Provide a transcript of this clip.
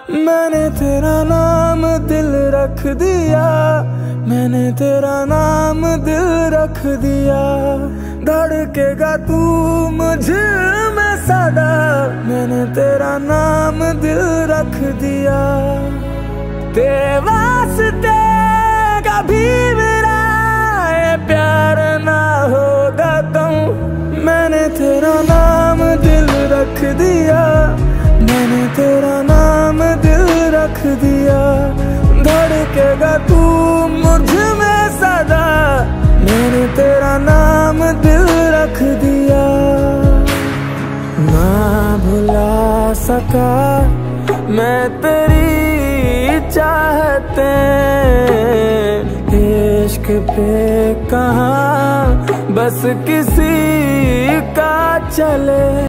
मैंने तेरा नाम दिल रख दिया, मैंने तेरा नाम दिल रख दिया। धड़केगा तू मुझ में सदा, मैंने तेरा नाम दिल रख दिया। तेरे वास्ते कभी मेरा ये प्यार ना होगा कम। मैंने तेरा नाम दिल रख दिया, मैंने तेरा नाम दिल रख दिया। धड़केगा तू मुझ में सदा, मैंने तेरा नाम दिल रख दिया। ना भुला सका मैं तेरी चाहते, इश्क पे कहाँ बस किसी का चले।